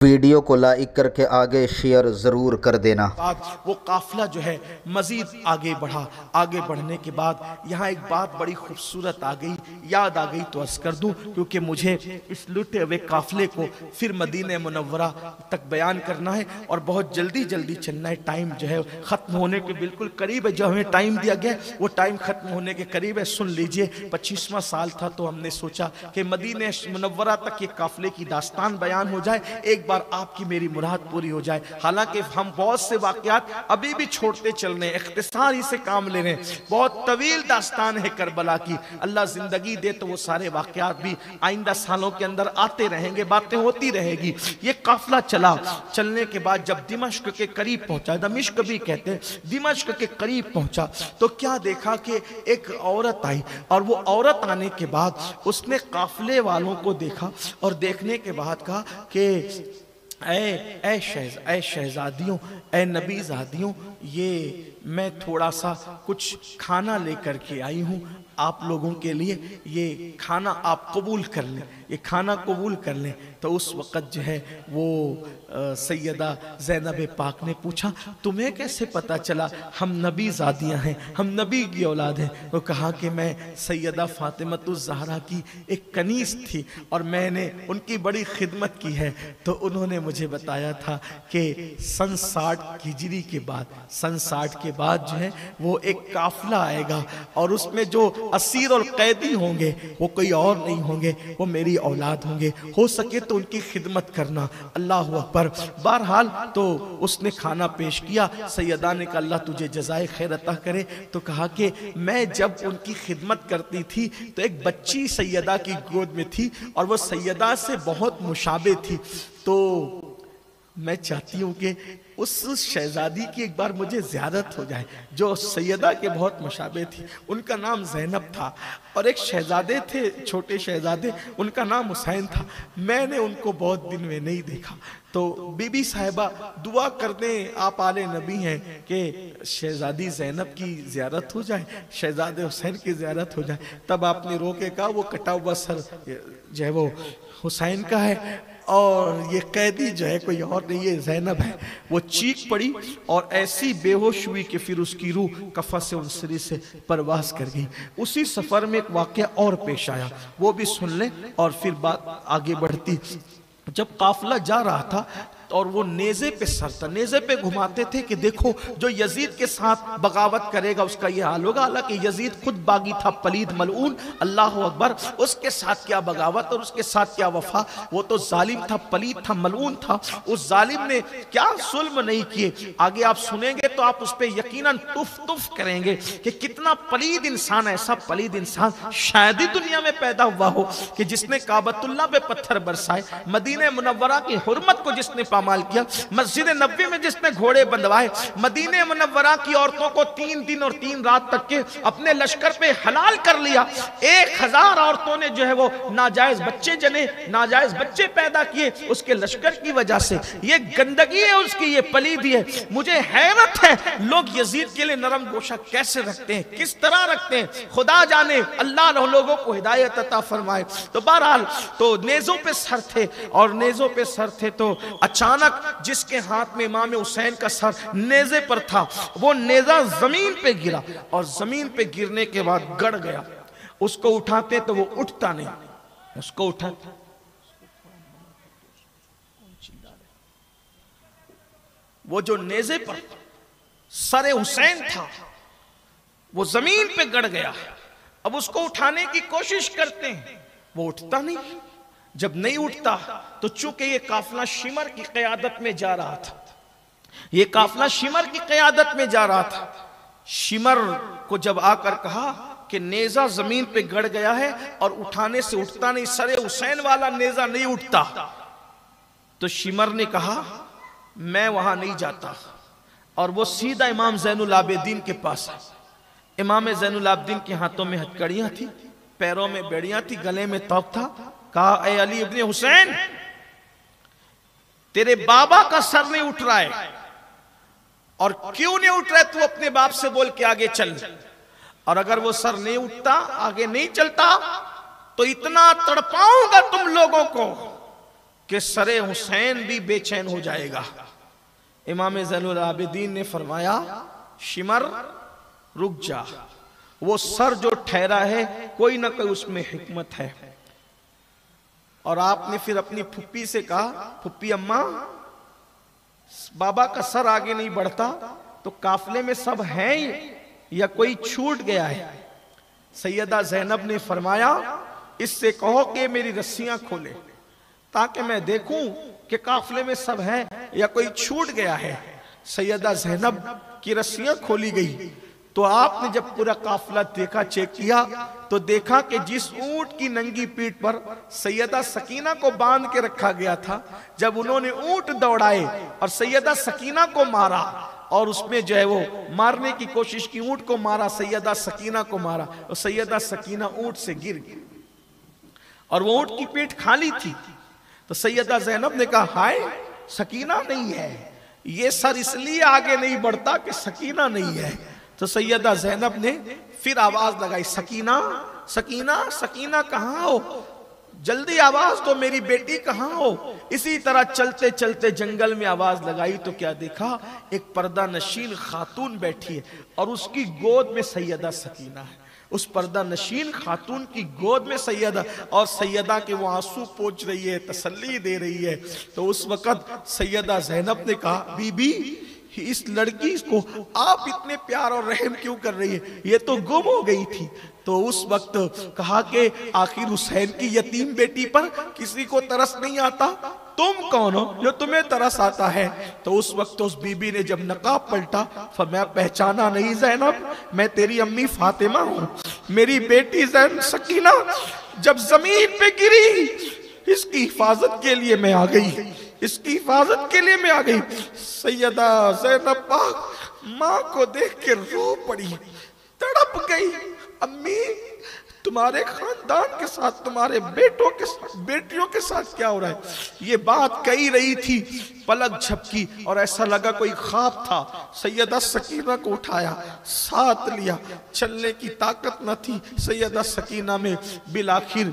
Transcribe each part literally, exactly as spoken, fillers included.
Video کو like کر کے آگے شیئر ضرور کر دینا۔ وہ قافلہ جو ہے مزید آگے بڑھا، آگے بڑھنے کے بعد یہاں ایک بات بڑی خوبصورت آ گئی، یاد آ گئی تو عرض کر دوں، کیونکہ مجھے اس لٹے ہوئے قافلے کو پھر مدینہ منورہ تک بیان کرنا ہے اور بہت جلدی جلدی چلنا ہے، ٹائم جو ہے ختم ہونے کے بالکل قریب ہے، جو ہمیں ٹائم دیا گیا وہ ٹائم ختم ہونے کے قریب ہے۔ سن لیجئے، پچیسواں سال تھا تو ہم نے سوچا کہ مدینہ منورہ تک یہ قافلے کی داستان بیان ہو جائے، ایک بار آپ کی میری مراد پوری ہو جائے۔ حالانکہ ہم بہت سے واقعات ابھی بھی چھوڑتے چل رہے ہیں، اختصاری سے کام لے رہے ہیں، بہت طویل داستان ہے کربلا کی، اللہ زندگی دے تو وہ سارے واقعات بھی آئندہ سالوں کے اندر آتے رہیں گے، باتیں ہوتی رہے گی۔ یہ قافلہ چلا، چلنے کے بعد جب دمشق کے قریب پہنچا، دمشق بھی کہتے ہیں، دمشق کے قریب پہنچا تو کیا دیکھا کہ ایک عورت آئی، اور وہ عورت آنے کے بعد اس نے قافلے والوں کو دیکھا اور دیکھنے کے بعد کہا کہ اے اے شہز اے شہزادیوں، اے نبی زادیوں، یہ میں تھوڑا سا کچھ کھانا لے کر کے آئی ہوں آپ لوگوں کے لیے، یہ کھانا آپ قبول کر لیں، یہ کھانا قبول کر لیں۔ تو اس وقت جو ہے وہ سیدہ زینب پاک نے پوچھا تمہیں کیسے پتا چلا ہم نبی زادیاں ہیں، ہم نبی کی اولاد ہیں؟ تو کہا کہ میں سیدہ فاطمہ الزہرا کی ایک کنیز تھی اور میں نے ان کی بڑی خدمت کی ہے، تو انہوں نے مجھے بتایا تھا کہ سن ساٹھ ہجری کے بعد سن ساٹھ کے بعد جو ہے وہ ایک قافلہ آئے گا اور اس میں جو اسیر اور قیدی ہوں گے وہ کوئی اور نہیں ہوں گے، وہ میری اولاد ہوں گے، ہو سکے تو ان کی خدمت کرنا۔ اللہ اکبر۔ بہرحال تو اس نے کھانا پیش کیا، سیدہ نے کہا اللہ تجھے جزائے خیر عطا کرے، تو کہا کہ میں جب ان کی خدمت کرتی تھی تو ایک بچی سیدہ کی گود میں تھی اور وہ سیدہ سے بہت مشابہ تھی، تو میں چاہتی ہوں کہ اس شہزادی کی ایک بار مجھے زیارت ہو جائے جو سیدہ کے بہت مشابہ تھی۔ ان کا نام زینب تھا اور ایک شہزادے تھے، چھوٹے شہزادے، ان کا نام حسین تھا، میں نے ان کو بہت دن میں نہیں دیکھا، تو بی بی صاحبہ دعا کر دیں، آپ آل نبی ہیں، کہ شہزادی زینب کی زیارت ہو جائے، شہزادے حسین کی زیارت ہو جائے۔ تب آپ نے رو کے کہا وہ کٹا ہوا سر جو ہے وہ حسین کا ہے اور یہ قیدی جو ہے کوئی اور نہیں، یہ زینب ہے۔ وہ چیخ پڑی اور ایسی بے ہوش ہوئی کہ پھر اس کی روح کفس انصری سے پرواز کر گئی۔ اسی سفر میں ایک واقعہ اور پیش آیا، وہ بھی سن لیں اور پھر بات آگے بڑھتی۔ جب قافلہ جا رہا تھا اور وہ نیزے پہ سر تھا، نیزے پہ گھماتے تھے کہ دیکھو جو یزید کے ساتھ بغاوت کرے گا اس کا یہ حال ہوگا، حالانکہ یزید خود باغی تھا، پلید ملعون، اللہ اکبر، اس کے ساتھ کیا بغاوت اور اس کے ساتھ کیا وفا، وہ تو ظالم تھا، پلید تھا، ملعون تھا، اس ظالم نے کیا ظلم نہیں کیے۔ آگے آپ سنیں گے تو آپ اس پہ یقیناً تف تف کریں گے کہ کتنا پلید انسان، ایسا پلید انسان شاید ہی دنیا میں پیدا ہوا ہو کہ جس نے کعبۃ اللہ پہ پتھر برسائے، مدینہ منورہ کی حرمت کو جس نے پامال کیا، مسجد نبوی میں جس نے گھوڑے بندوائے، مدینہ منورہ کی عورتوں کو تین دن اور تین رات تک کے اپنے لشکر پہ حلال کر لیا، ایک ہزار عورتوں نے جو ہے وہ ناجائز بچے جنے، ناجائز بچے پیدا کیے اس کے لشکر کی وجہ سے۔ یہ گندگی ہے اس کی، یہ پلیدی ہے۔ مجھے حیرت ہے لوگ یزید کے لئے نرم گوشہ کیسے رکھتے ہیں، کس طرح رکھتے ہیں، خدا جانے، اللہ لوگوں کو ہدایت عطا فرمائے۔ تو بہرحال تو نیزوں پہ سر تھے اور نیزوں پہ سر تھے تو اچانک جس کے ہاتھ میں امام حسین کا سر نیزے پر تھا وہ نیزہ زمین پہ گرا اور زمین پہ گرنے کے بعد گڑ گیا۔ اس کو اٹھاتے تو وہ اٹھتا نہیں، اس کو اٹھاتے وہ جو نیزے پر سر حسین تھا وہ زمین پہ گڑ گیا۔ اب اس کو اٹھانے کی کوشش کرتے ہیں، وہ اٹھتا نہیں۔ جب نہیں اٹھتا تو چونکہ یہ قافلہ شمر کی قیادت میں جا رہا تھا، یہ قافلہ شمر کی قیادت میں جا رہا تھا، شمر کو جب آ کر کہا کہ نیزہ زمین پہ گڑ گیا ہے اور اٹھانے سے اٹھتا نہیں، سر حسین والا نیزہ نہیں اٹھتا، تو شمر نے کہا میں وہاں نہیں جاتا، اور وہ سیدھا امام زین العابدین کے پاس ہے۔ امام زین العابدین کے ہاتھوں میں ہتھکڑیاں تھی، پیروں میں بیڑیاں تھی، گلے میں توق تھا۔ کہا اے علی ابن حسین، تیرے بابا کا سر نہیں اٹھ رہا ہے، اور کیوں نہیں اٹھ رہا ہے تو اپنے باپ سے بول کے آگے چل، اور اگر وہ سر نہیں اٹھتا، آگے نہیں چلتا تو اتنا تڑپاؤں گا تم لوگوں کو کہ سر حسین بھی بے چین ہو جائے گا۔ امام زین العابدین نے فرمایا شمر رک جا، وہ سر جو ٹھہرا ہے کوئی نہ کوئی اس میں حکمت ہے۔ اور آپ نے پھر اپنی پھپھی سے کہا پھپھی اماں بابا کا سر آگے نہیں بڑھتا تو قافلے میں سب ہیں یا کوئی چھوٹ گیا ہے؟ سیدہ زینب نے فرمایا اس سے کہو کہ میری رسیاں کھولے تاکہ میں دیکھوں کہ قافلے میں سب ہے یا کوئی چھوٹ گیا ہے۔ سیدہ زینب کی رسیاں کھولی گئی تو آپ نے جب پورا قافلہ دیکھا، چیک کیا تو دیکھا کہ جس اونٹ کی ننگی پیٹھ پر سیدہ سکینہ کو باندھ کے رکھا گیا تھا، جب انہوں نے اونٹ دوڑائے اور سیدہ سکینہ کو مارا اور اس میں جو ہے وہ مارنے کی کوشش کی، اونٹ کو مارا، سیدہ سکینہ کو مارا، اور سیدہ سکینہ اونٹ سے گر گئی اور وہ اونٹ کی پیٹھ خالی تھی۔ تو سیدہ زینب نے کہا ہائے سکینہ نہیں ہے، یہ سر اس لیے آگے نہیں بڑھتا کہ سکینہ نہیں ہے۔ تو سیدہ زینب نے پھر آواز لگائی سکینہ سکینہ سکینہ کہاں ہو، جلدی آواز دو، میری بیٹی کہاں ہو۔ اسی طرح چلتے چلتے جنگل میں آواز لگائی تو کیا دیکھا، ایک پردہ نشین خاتون بیٹھی ہے اور اس کی گود میں سیدہ سکینہ ہے۔ اس پردہ نشین خاتون کی گود میں سیدہ، اور سیدہ کے وہ آنسو پوچھ رہی ہے، تسلی دے رہی ہے۔ تو اس وقت سیدہ زینب نے کہا بی بی اس لڑکی کو آپ اتنے پیار اور رحم کیوں کر رہی ہے، یہ تو گم ہو گئی تھی۔ تو اس وقت کہا کہ آخر حسین کی یتیم بیٹی پر کسی کو ترس نہیں آتا، تم کون ہو جو تمہیں ترس آتا ہے؟ تو اس وقت اس بی بی نے جب نقاب پلٹا فرمایا پہچانا نہیں زینب، میں تیری امی فاطمہ ہوں، میری بیٹی زین سکینہ جب زمین پہ گری اس کی حفاظت کے لیے میں آ گئی، اس کی حفاظت کے لیے میں آ گئی۔ سیدہ زینب پاک ماں کو دیکھ کے رو پڑی، تڑپ گئی، امی تمہارے خاندان کے ساتھ، تمہارے بیٹوں کے ساتھ، بیٹیوں کے ساتھ کیا ہو رہا ہے؟ یہ بات کہی رہی تھی، پلک جھپکی اور ایسا لگا کوئی خواب تھا۔ سیدہ سکینہ کو اٹھایا، ساتھ لیا، چلنے کی طاقت نہ تھی سیدہ سکینہ میں۔ بالآخر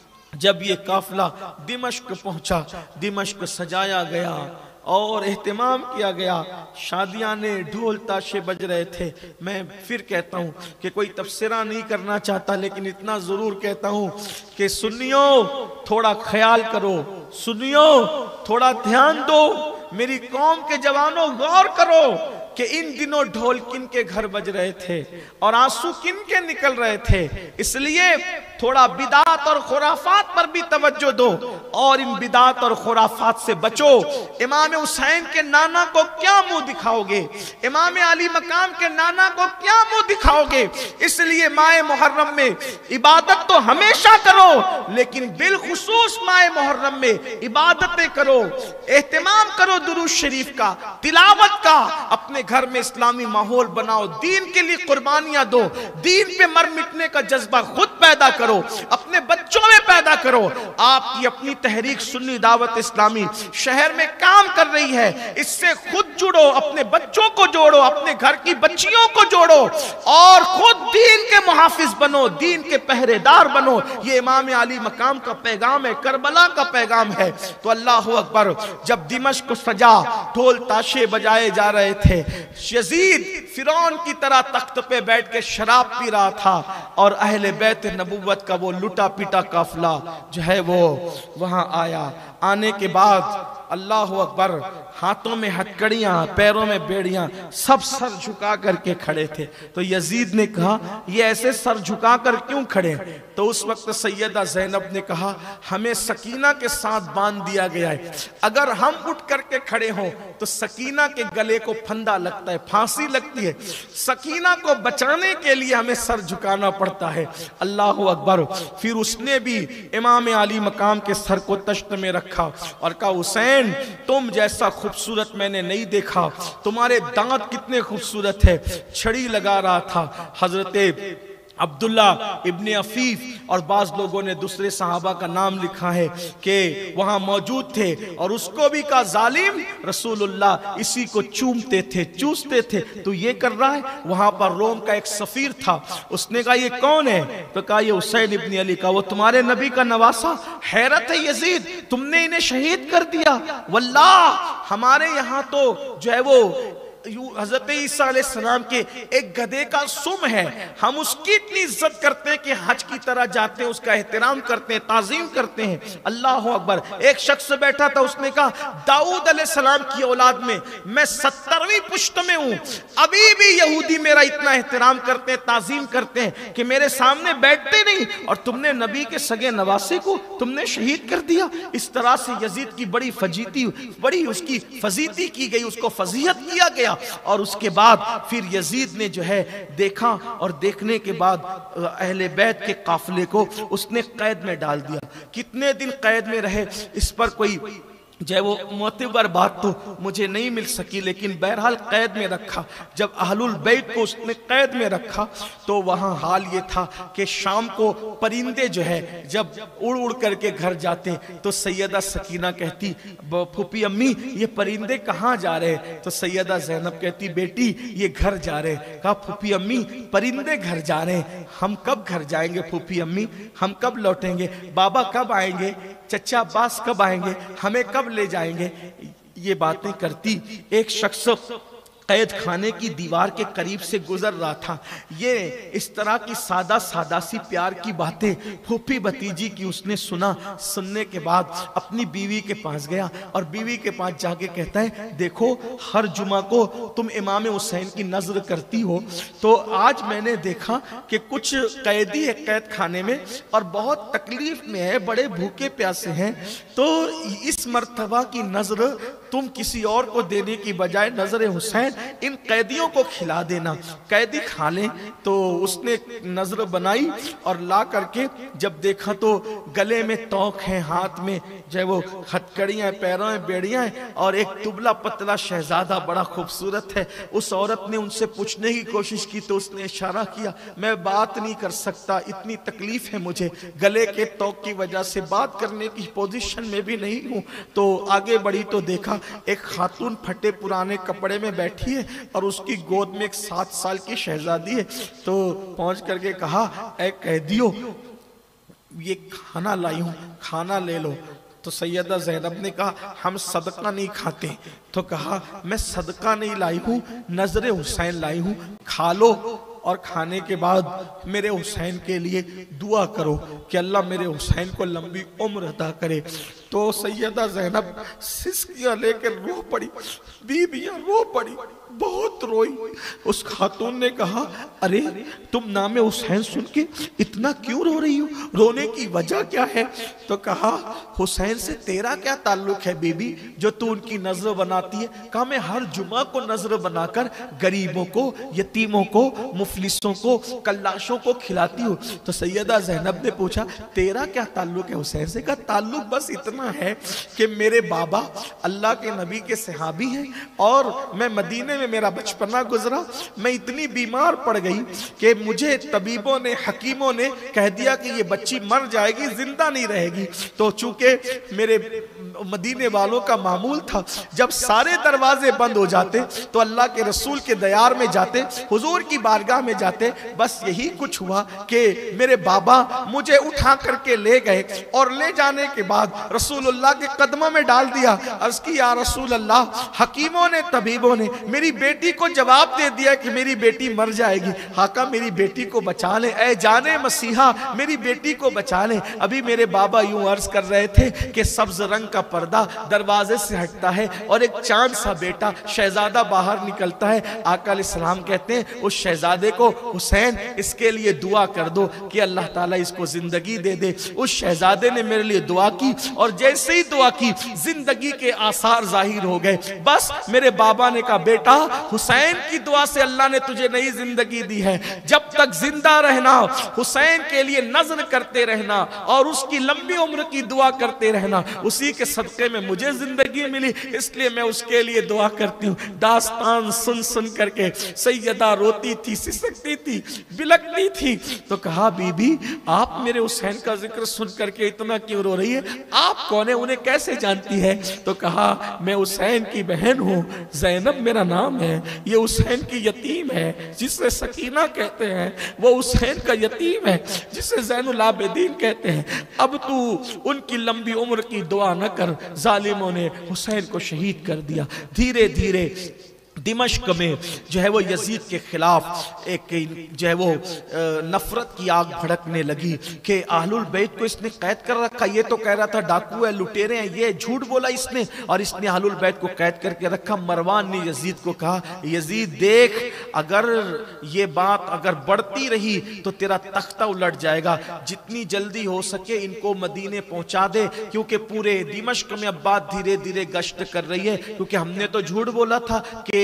جب یہ قافلہ دمشق پہنچا، دمشق سجایا گیا اور اہتمام کیا گیا، شادیاں نے ڈھول تاشے بج رہے تھے۔ میں پھر کہتا ہوں کہ کوئی تبصرہ نہیں کرنا چاہتا، لیکن اتنا ضرور کہتا ہوں کہ سنیو تھوڑا خیال کرو، سنیو تھوڑا دھیان دو، میری قوم کے جوانوں غور کرو کہ ان دنوں ڈھول کن کے گھر بج رہے تھے اور آنسو کن کے نکل رہے تھے۔ اس لیے تھوڑا بدعات اور خرافات پر بھی توجہ دو اور ان بدعات اور خرافات سے بچو۔ امام حسین کے نانا کو کیا منہ دکھاؤ گے، امام علی مقام کے نانا کو کیا منہ دکھاؤ گے؟ اس لیے ماہ محرم میں عبادت تو ہمیشہ کرو، لیکن بالخصوص ماہ محرم میں عبادتیں کرو، اہتمام کرو درود شریف کا، تلاوت کا، اپنے گھر میں اسلامی ماحول بناؤ، دین کے لیے قربانیاں دو، دین پہ مر مٹنے کا جذبہ خود پیدا کرو، اپنے بچوں میں پیدا کرو۔ آپ کی اپنی تحریک سنی دعوت اسلامی شہر میں کام کر رہی ہے، اس سے خود جڑو، اپنے بچوں کو جوڑو، اپنے گھر کی بچیوں کو جوڑو اور خود دین کے محافظ بنو، دین کے پہرے دار بنو۔ یہ امام علی مقام کا پیغام ہے، کربلا کا پیغام ہے۔ تو اللہ اکبر، جب دمشق سجا، ڈھول تاشے بجائے جا رہے تھے، یزید فرعون کی طرح تخت پہ بیٹھ کے شراب پی رہا تھا اور اہل بیت نبوت کا وہ لٹا پیٹا قافلہ جو ہے وہ وہاں آیا۔ آنے کے بعد اللہ اکبر، ہاتھوں میں ہتکڑیاں، پیروں میں بیڑیاں، سب سر جھکا کر کے کھڑے تھے۔ تو یزید نے کہا یہ ایسے سر جھکا کر کیوں کھڑے؟ تو اس وقت سیدہ زینب نے کہا ہمیں سکینہ کے ساتھ باندھ دیا گیا ہے، اگر ہم اٹھ کر کے کھڑے ہوں تو سکینہ کے گلے کو پھندا لگتا ہے، پھانسی لگتی ہے، سکینہ کو بچانے کے لیے ہمیں سر جھکانا پڑتا ہے۔ اللہ اکبر۔ پھر اس نے بھی امام علی مقام کے سر کو تشت میں رکھا اور کہا حسین تم جیسا خوبصورت میں نے نہیں دیکھا، تمہارے دانت کتنے خوبصورت ہے۔ چھڑی لگا رہا تھا، حضرت عبداللہ ابن عفیف اور بعض لوگوں نے دوسرے صحابہ کا نام لکھا ہے کہ وہاں موجود تھے اور اس کو بھی کہا ظالم، رسول اللہ اسی کو چومتے تھے چوستے تھے تو یہ کر رہا ہے۔ وہاں پر روم کا ایک سفیر تھا، اس نے کہا یہ کون ہے؟ تو کہا یہ حسین ابن علی کا، وہ تمہارے نبی کا نواسہ۔ حیرت ہے یزید، تم نے انہیں شہید کر دیا؟ واللہ ہمارے یہاں تو جو ہے وہ حضرت عیسیٰ علیہ السلام کے ایک گدھے کا سم ہے، ہم اس کی اتنی عزت کرتے ہیں کہ حج کی طرح جاتے ہیں، اس کا احترام کرتے ہیں، تعظیم کرتے ہیں۔ اللہ اکبر۔ ایک شخص بیٹھا تھا، اس نے کہا داؤد علیہ السلام کی اولاد میں میں سترویں پشت میں ہوں، ابھی بھی یہودی میرا اتنا احترام کرتے ہیں، تعظیم کرتے ہیں کہ میرے سامنے بیٹھتے نہیں، اور تم نے نبی کے سگے نواسے کو تم نے شہید کر دیا۔ اس طرح سے یزید کی بڑی فجیتی بڑی اس کی فضیتی کی گئی، اس کو فضیحت کیا گیا۔ اور اس کے بعد پھر یزید نے جو ہے دیکھا، اور دیکھنے کے بعد اہل بیت کے قافلے کو اس نے قید میں ڈال دیا۔ کتنے دن قید میں رہے اس پر کوئی جو ہے وہ معتبر بات تو مجھے نہیں مل سکی، لیکن بہرحال قید میں رکھا۔ جب اہل البیت کو اس نے قید میں رکھا تو وہاں حال یہ تھا کہ شام کو پرندے جو ہے جب اڑ اڑ کر کے گھر جاتے تو سیدہ سکینہ کہتی پھوپھی امی یہ پرندے کہاں جا رہے ہیں؟ تو سیدہ زینب کہتی بیٹی یہ گھر جا رہے ہیں۔ کہا پھوپھی امی پرندے گھر جا رہے ہیں، ہم کب گھر جائیں گے پھوپھی امی؟ ہم کب لوٹیں گے؟ بابا کب آئیں گے؟ چچا عباس کب آئیں گے؟ ہمیں کب لے جائیں گے؟ یہ باتیں کرتی ایک شخص قید خانے کی دیوار کے قریب سے گزر رہا تھا۔ یہ اس طرح کی سادہ سادہ سی پیار کی باتیں پھوپھی بھتیجی کی اس نے سنا۔ سننے کے بعد اپنی بیوی کے پاس گیا اور بیوی کے پاس جا کے کہتا ہے دیکھو ہر جمعہ کو تم امام حسین کی نظر کرتی ہو، تو آج میں نے دیکھا کہ کچھ قیدی ہے قید خانے میں اور بہت تکلیف میں ہے، بڑے بھوکے پیاسے ہیں، تو اس مرتبہ کی نظر تم کسی اور کو دینے کی بجائے نظر حسین ان قیدیوں کو کھلا دینا، قیدی کھا لیں۔ تو اس نے نظر بنائی اور لا کر کے جب دیکھا تو گلے میں توق ہیں، ہاتھ میں جو ہے وہ ہتکڑیاں، پیروں میں بیڑیاں ہیں، اور ایک دبلا پتلا شہزادہ بڑا خوبصورت ہے۔ اس عورت نے ان سے پوچھنے کی کوشش کی تو اس نے اشارہ کیا میں بات نہیں کر سکتا، اتنی تکلیف ہے مجھے، گلے کے توق کی وجہ سے بات کرنے کی پوزیشن میں بھی نہیں ہوں۔ تو آگے بڑھی تو دیکھا ایک خاتون پھٹے پرانے کپڑے میں بیٹھی ہے اور اس کی گود میں ایک سات سال کی شہزادی ہے۔ تو پہنچ کر کے کہا اے قیدیو یہ کھانا لائی ہوں، کھانا لے لو۔ تو سیدہ زینب نے کہا ہم صدقہ نہیں کھاتے۔ تو کہا میں صدقہ نہیں لائی ہوں، نظر حسین لائی ہوں، کھا لو، اور کھانے کے بعد میرے حسین کے لیے دعا کرو کہ اللہ میرے حسین کو لمبی عمر عطا کرے۔ تو سیدہ زینب سسکیاں لے کر رو پڑی، بیویاں رو پڑی، بہت روئی۔ اس خاتون نے کہا ارے تم نام حسین سن کے اتنا کیوں رو رہی ہو، رونے کی وجہ کیا ہے؟ تو کہا حسین سے تیرا کیا تعلق ہے بی بی جو تو ان کی نظر بناتی ہے؟ کہا میں ہر جمعہ کو نظر بنا کر غریبوں کو، یتیموں کو، مفلسوں کو، کلاشوں کو کھلاتی ہوں۔ تو سیدہ زینب نے پوچھا تیرا کیا تعلق ہے حسین سے؟ کہا تعلق بس اتنا ہے کہ میرے بابا اللہ کے نبی کے صحابی ہیں اور میں مدینے میں میرا بچپنا گزرا، میں اتنی بیمار پڑ گئی کہ مجھے طبیبوں نے، حکیموں نے کہہ دیا کہ یہ بچی مر جائے گی، زندہ نہیں رہے گی۔ تو چونکہ میرے مدینے والوں کا معمول تھا جب سارے دروازے بند ہو جاتے تو اللہ کے رسول کے دیار میں جاتے، حضور کی بارگاہ میں جاتے، بس یہی کچھ ہوا کہ میرے بابا مجھے اٹھا کر کے لے گئے اور لے جانے کے بعد رسول اللہ کے قدموں میں ڈال دیا۔ عرض کی یا رسول اللہ حکیموں نے، طبیبوں نے میری بیٹی کو جواب دے دیا کہ میری بیٹی مر جائے گی، آقا میری بیٹی کو بچا لیں، اے جانے مسیحا میری بیٹی کو بچا لیں۔ ابھی میرے بابا یوں عرض کر رہے تھے کہ سبز رنگ کا پردہ دروازے سے ہٹتا ہے اور ایک چاند سا بیٹا شہزادہ باہر نکلتا ہے۔ آقا علیہ السلام کہتے ہیں اس شہزادے کو حسین اس کے لیے دعا کر دو کہ اللہ تعالیٰ اس کو زندگی دے دے۔ اس شہزادے نے میرے لیے دعا کی اور جیسے ہی دعا کی زندگی کے آثار ظاہر ہو گئے۔ بس میرے بابا نے کہا بیٹا حسین کی دعا سے اللہ نے تجھے نئی زندگی دی ہے، جب تک زندہ رہنا حسین کے لیے نظر کرتے رہنا اور اس کی لمبی عمر کی دعا کرتے رہنا، اسی کے صدقے میں مجھے زندگی ملی، اس لیے میں اس کے لیے دعا کرتی ہوں۔ داستان سن سن کر کے سیدہ روتی تھی، سسکتی تھی، بلکتی تھی۔ تو کہا بی بی آپ میرے حسین کا ذکر سن کر کے اتنا کیوں رو رہی ہے؟ آپ کون ہیں؟ انہیں کیسے جانتی ہے؟ تو کہا میں حسین کی بہن ہوں، زینب میرا نام ہے، یہ حسین کی یتیم ہے جسے سکینہ کہتے ہیں، وہ حسین کا یتیم ہے جسے زین العابدین کہتے ہیں۔ اب تو ان کی لمبی عمر کی دعا نہ کر، ظالموں نے حسین کو شہید کر دیا۔ دھیرے دھیرے دمشق میں جو ہے وہ یزید کے خلاف ایک جو ہے وہ نفرت کی آگ بھڑکنے لگی کہ اہل البیت کو اس نے قید کر رکھا۔ یہ تو کہہ رہا تھا ڈاکو ہے، لٹیرے ہیں، یہ جھوٹ بولا اس نے، اور اس نے اہل البیت کو قید کر کے رکھا۔ مروان نے یزید کو کہا یزید دیکھ، اگر یہ بات اگر بڑھتی رہی تو تیرا تختہ الٹ جائے گا، جتنی جلدی ہو سکے ان کو مدینے پہنچا دے، کیونکہ پورے دمشق میں اب بات دھیرے دھیرے گشت کر رہی ہے، کیونکہ ہم نے تو جھوٹ بولا تھا کہ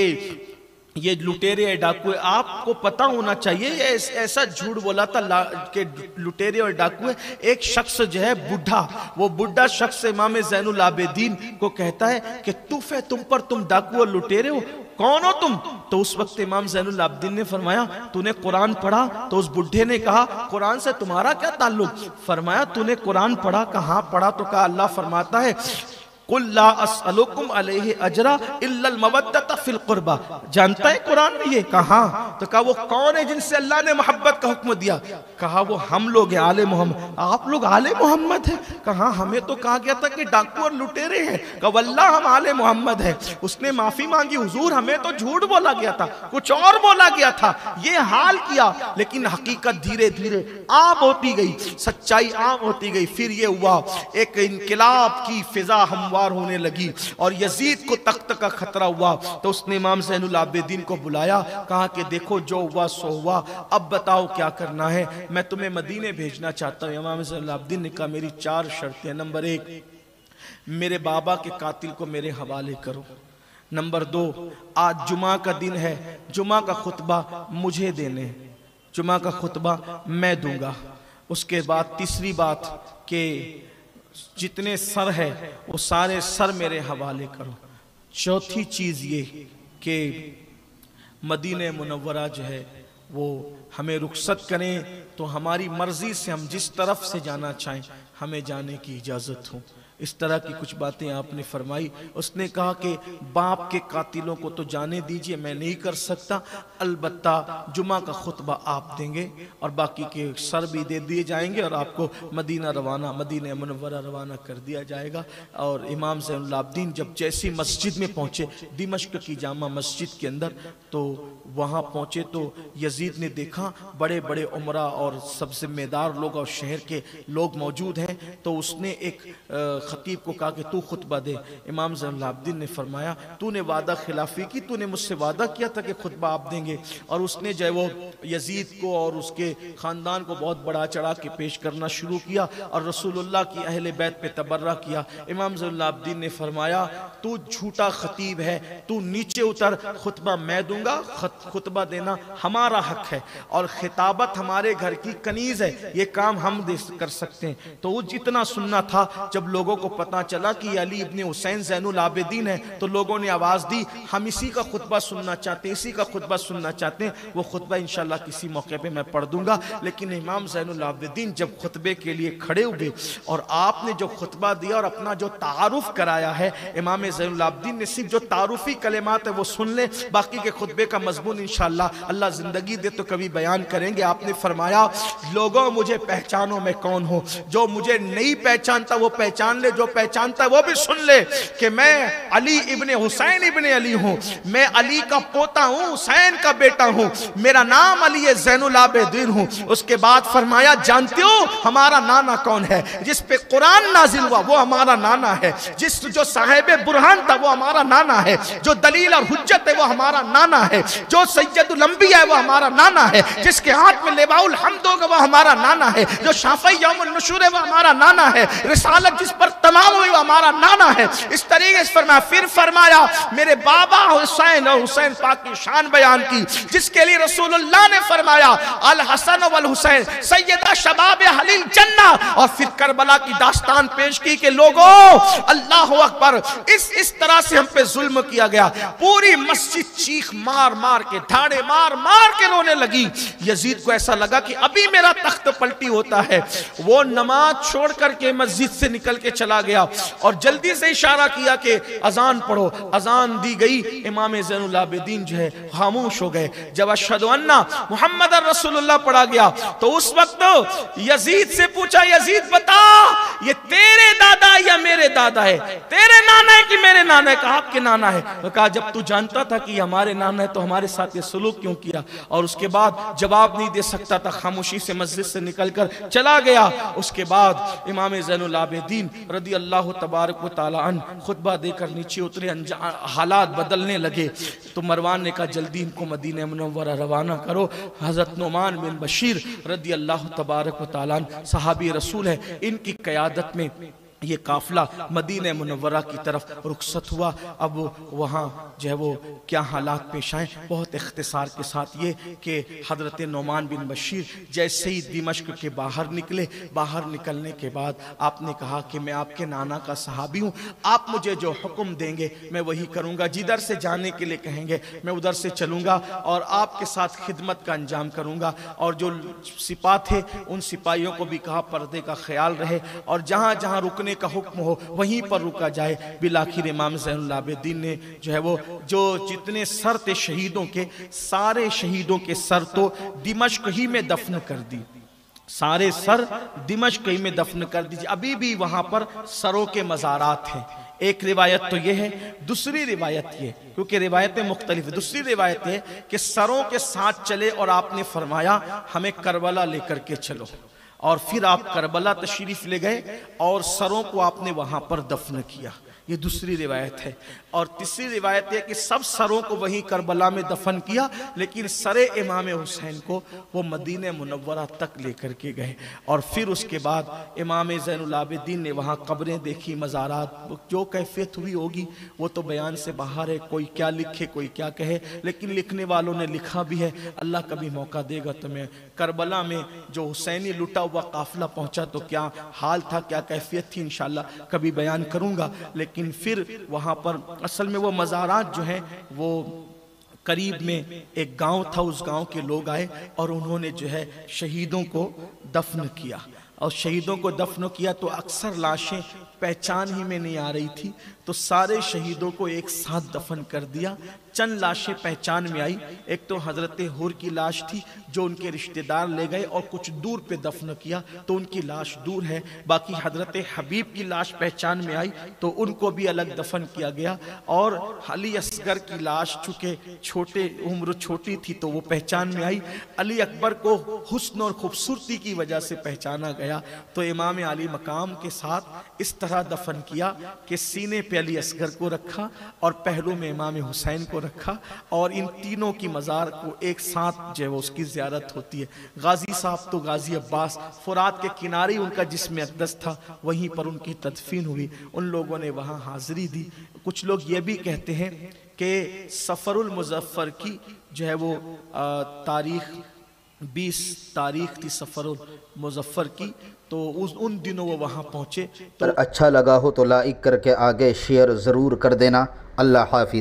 یہ لٹیرے ڈاکو ہے۔ آپ کو پتا ہونا چاہیے یہ ایسا جھوٹ بولا تھا کہ لٹیرے اور ڈاکو ہے۔ ایک شخص جو ہے بڈھا، وہ بڈھا شخص امام زین العابدین کو کہتا ہے کہ توف ہے تم پر، تم ڈاکو اور لٹیرے ہو، کون ہو تم؟ تو اس وقت امام زین العابدین نے فرمایا تو نے قرآن پڑھا؟ تو اس بڈھے نے کہا قرآن سے تمہارا کیا تعلق؟ فرمایا تو نے قرآن پڑھا؟ کہاں پڑھا؟ تو کہا اللہ فرماتا ہے قُلْ لَا أَسْأَلُكُمْ عَلَيْهِ أَجْرًا إِلَّا الْمَوَدَّةَ فِي الْقُرْبَى۔ جانتا ہے قرآن میں یہ؟ کہاں؟ تو کہا وہ کون ہے جن سے اللہ نے محبت کا حکم دیا؟ کہا وہ ہم لوگ ہیں آل محمد۔ آپ لوگ آل محمد ہیں؟ کہا ہمیں تو کہا گیا تھا کہ ڈاکو اور لٹیرے ہیں۔ کہا واللہ ہم آل محمد ہیں۔ اس نے معافی مانگی، حضور ہمیں تو جھوٹ بولا گیا تھا، کچھ اور بولا گیا تھا، یہ حال کیا، لیکن حقیقت دھیرے دھیرے عام ہوتی گئی، سچائی عام ہوتی گئی۔ پھر یہ ہوا ایک انقلاب کی فضا ہموار ہونے لگی اور یزید کو تخت کا خطرہ ہوا، تو اس نے امام زین العابدین کو بلایا، کہا کہ دیکھو جو ہوا سو ہوا، اب بتاؤ کیا کرنا ہے، میں تمہیں مدینے بھیجنا چاہتا ہوں۔ امام زین العابدین نے کہا میری چار شرطیں، نمبر ایک میرے بابا کے قاتل کو میرے حوالے کرو، نمبر دو آج جمعہ کا دن ہے، جمعہ کا خطبہ مجھے دینے، جمعہ کا خطبہ میں دوں گا، اس کے بعد تیسری بات کہ جتنے سر ہے وہ سارے سر میرے حوالے کرو، چوتھی چیز یہ کہ مدینہ منورہ جو ہے وہ ہمیں رخصت کریں تو ہماری مرضی سے ہم جس طرف سے جانا چاہیں ہمیں جانے کی اجازت ہو۔ اس طرح کی کچھ باتیں آپ نے فرمائی۔ اس نے کہا کہ باپ کے قاتلوں کو تو جانے دیجئے، میں نہیں کر سکتا، البتہ جمعہ کا خطبہ آپ دیں گے اور باقی کے سر بھی دے دیے جائیں گے اور آپ کو مدینہ روانہ مدینہ منورہ روانہ کر دیا جائے گا۔ اور امام زین العابدین جب جیسی مسجد میں پہنچے، دمشق کی جامع مسجد کے اندر، تو وہاں پہنچے تو یزید نے دیکھا بڑے بڑے عمرہ اور سب ذمہ دار لوگ اور شہر کے لوگ موجود ہیں، تو اس نے ایک خطیب کو کہا کہ تو خطبہ دے۔ امام زین العابدین نے فرمایا تو نے وعدہ خلافی کی، تو نے مجھ سے وعدہ کیا تھا کہ خطبہ آپ دیں گے، اور اس نے جو ہے وہ یزید کو اور اس کے خاندان کو بہت بڑا چڑھا کے پیش کرنا شروع کیا اور رسول اللہ کی اہل بیت پہ تبرہ کیا۔ امام زین العابدین نے فرمایا تو جھوٹا خطیب ہے، تو نیچے اتر، خطبہ میں دوں گا، خطبہ دینا ہمارا حق ہے اور خطابت ہمارے گھر کی کنیز ہے، یہ کام ہم کر سکتے ہیں۔ تو وہ جتنا سننا تھا، جب لوگوں کو پتہ چلا کہ علی ابن حسین زین العابدین ہے تو لوگوں نے آواز دی ہم اسی کا خطبہ سننا چاہتے ہیں، اسی کا خطبہ سننا چاہتے ہیں۔ وہ خطبہ انشاءاللہ کسی موقع پہ میں پڑھ دوں گا، لیکن امام زین العابدین جب خطبے کے لیے کھڑے ہوئے اور آپ نے جو خطبہ دیا اور اپنا جو تعارف کرایا ہے، امام زین العابدین نے صرف جو تعارفی کلمات ہے وہ سن لیں، باقی کے خطبے کا مضمون انشاءاللہ اللہ زندگی دے تو کبھی بیان کریں گے۔ آپ نے فرمایا لوگوں مجھے پہچانو میں کون ہوں، جو مجھے نہیں پہچانتا وہ پہچان لے، جو پہچانتا ہے وہ بھی سن لے کہ میں علی ابن حسین ابن علی ہوں، میں علی کا پوتا ہوں، حسین کا بیٹا ہوں، میرا نام علی زین العابدین ہوں۔ اس کے بعد فرمایا جانتے ہو ہمارا نانا کون ہے؟ جس پہ قرآن نازل ہوا وہ ہمارا نانا ہے، جس جو صاحب برہان تھا وہ ہمارا نانا ہے، جو دلیل اور حجت ہے وہ ہمارا نانا ہے، جو سید الانبیاء ہے وہ ہمارا نانا ہے، جس کے ہاتھ میں لواء الحمد ہوگا وہ ہمارا نانا ہے، جو شافعی یوم النشور ہے وہ ہمارا نانا ہے، رسالت جس پر तमाम हुई हमारा नाना है। इस तरीके से फरमाया। फिर फरमाया मेरे बाबा हुसैन और हुसैन पाक की शान बयान की, जिसके लिए रसूलुल्लाह ने फरमाया अल हसन वल हुसैन सैयदा शबाब अहलिल जन्ना। और फिर करबला की दास्तान पेश की कि लोगों अल्लाह अकबर, इस इस तरह से हम पे जुल्म किया गया। पूरी मस्जिद चीख मार मार के, ढाड़े मार मार के रोने लगी। यजीद को ऐसा लगा कि अभी मेरा तख्त पलटी होता है। वो नमाज छोड़ करके मस्जिद से निकल के चला गया और जल्दी से इशारा किया कि अजान पढ़ो। अजान दी गई, इमाम ज़ैनुल आबिदीन जो है खामोश हो गए। जब अशहदु अन्ना मुहम्मद रसूलुल्लाह पढ़ा गया तो उस वक्त यजीद से पूछा, यजीद बता ये तेरे दादा या मेरे दादा है, तेरे नाना है कि मेरे नाना है? कहा आपके नाना है। कहा जब तू जानता था कि हमारे नाना है तो हमारे साथ ये सलूक क्यों किया? और उसके बाद जवाब नहीं दे सकता था, खामोशी से मस्जिद से निकलकर चला गया। उसके बाद इमाम ज़ैनुल आबिदीन रदी अल्लाह तबारक व तआला अन्हु खुतबा देकर नीचे उतरे। हालात बदलने लगे तो मरवान ने कहा जल्दी इनको मदीने मुनव्वरा रवाना करो। हज़रत नुमान बिन बशीर रदी अल्लाह तबारक व तआला अन्हु सहाबी रसूल है, इनकी क़यादत में ये काफिला मदीने मुनव्वरा की तरफ रुखसत हुआ। अब वहाँ जो है वो क्या हालात पेश आए, बहुत इख्तिसार के साथ ये कि हज़रत नौमान बिन बशीर जैसे ही दिमश्क के बाहर निकले, बाहर निकलने के बाद आपने कहा कि मैं आपके नाना का सहाबी हूँ, आप मुझे जो हुक्म देंगे मैं वही करूँगा। जिधर से जाने के लिए कहेंगे मैं उधर से चलूँगा और आपके साथ खिदमत का अंजाम करूँगा। और जो सिपाह थे उन सिपाहियों को भी कहा पर्दे का ख्याल रहे और जहाँ जहाँ रुकने का हुक्म हो वहीं पर रुका जाए। बिलाखिर इमाम ज़ैनुल आबिदीन ने जो है वो जो जितने सर थे शहीदों के, सारे शहीदों के सर तो दिमश्क ही में दफन कर दी। सारे सर दिमश्क ही में दफन कर दीजिए। अभी भी वहां पर सरों के मज़ारात हैं। एक रिवायत तो ये है, दूसरी रिवायत ये, क्योंकि रिवायतें मुख्तलिफ है। दूसरी रिवायत है कि सरों के साथ चले और आपने फरमाया हमें करबला लेकर के चलो। और फिर आप करबला तशरीफ ले गए और सरों को आपने वहां पर दफन किया। ये दूसरी रिवायत है। और तीसरी रिवायत है कि सब सरों को वहीं करबला में दफन किया, लेकिन सरे इमाम हुसैन को वो मदीने मुनव्वरा तक लेकर के गए। और फिर उसके बाद इमाम ज़ैनुल आबिदीन ने वहाँ कब्रें देखी, मज़ारात, जो कैफियत हुई होगी वो तो बयान से बाहर है। कोई क्या लिखे कोई क्या कहे, लेकिन लिखने वालों ने लिखा भी है। अल्लाह कभी मौका देगा तो मैं करबला में जो हुसैनी लुटा हुआ काफिला पहुँचा तो क्या हाल था, क्या कैफियत थी, इंशाअल्लाह कभी बयान करूँगा। लेकिन फिर वहाँ पर असल में वो मज़ारात जो हैं वो करीब में एक गांव था, उस गांव के लोग आए और उन्होंने जो है शहीदों को दफन किया। और शहीदों को दफन किया तो अक्सर लाशें पहचान ही में नहीं आ रही थी, तो सारे शहीदों को एक साथ दफन कर दिया। चंद लाशें पहचान में आई। एक तो हजरत हुर की लाश थी जो उनके रिश्तेदार ले गए और कुछ दूर पे दफन किया तो उनकी लाश दूर है। बाकी हजरत हबीब की लाश पहचान में आई तो उनको भी अलग दफन किया गया। और अली असगर की लाश चूंकि छोटे उम्र छोटी थी तो वो पहचान में आई। अली अकबर को हुस्न और खूबसूरती की वजह से पहचाना गया तो इमाम अली मकाम के साथ इस तरह दफन किया कि सीने पे अली असगर को रखा और पहलू में इमाम हुसैन को रखा और इन तीनों की मज़ार को एक साथ जो है उसकी ज़ियारत होती है। गाजी साहब तो गाजी अब्बास फुरात के किनारे उनका जिस्म अक़दस था, वहीं पर उनकी तदफीन हुई। उन लोगों ने वहाँ हाज़िरी दी। कुछ लोग ये भी कहते हैं कि सफ़रुल मुज़फ़्फ़र की जो है वो तारीख बीस तारीख थी सफ़रुल मुज़फ़्फ़र की, तो उस उन दिनों वो वहाँ पहुँचे। तो अच्छा लगा हो तो लाइक करके आगे शेयर ज़रूर कर देना। अल्लाह हाफ़िज़।